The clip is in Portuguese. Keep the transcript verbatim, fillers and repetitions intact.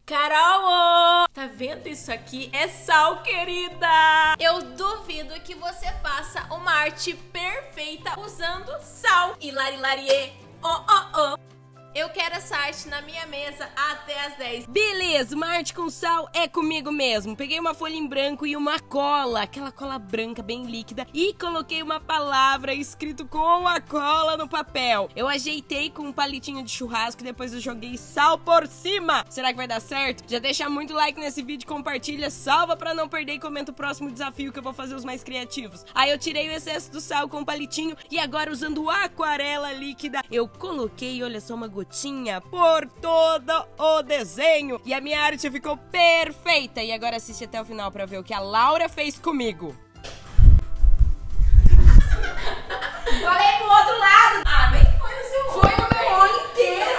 Carol, tá vendo isso aqui? É sal, querida! Eu duvido que você faça uma arte perfeita usando sal. Hilari larie, oh oh oh. Eu quero essa arte na minha mesa até as dez. Beleza, uma arte com sal é comigo mesmo. Peguei uma folha em branco e uma cola, aquela cola branca bem líquida, e coloquei uma palavra escrito com a cola no papel. Eu ajeitei com um palitinho de churrasco e depois eu joguei sal por cima. Será que vai dar certo? Já deixa muito like nesse vídeo, compartilha, salva pra não perder e comenta o próximo desafio que eu vou fazer os mais criativos. Aí eu tirei o excesso do sal com o palitinho e agora usando aquarela líquida, eu coloquei, olha só, uma gotinha por todo o desenho e a minha arte ficou perfeita. E agora assiste até o final pra ver o que a Laura fez comigo. Falei pro outro lado. Ah, bem que foi no seu olho. Foi no meu olho inteiro.